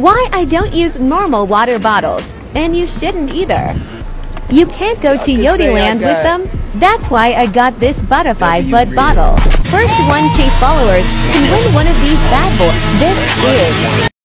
Why I don't use normal water bottles, and you shouldn't either. You can't go to Yodeland with them. That's why I got this butterfly butt bottle. First 1K followers can win one of these bad boys. This is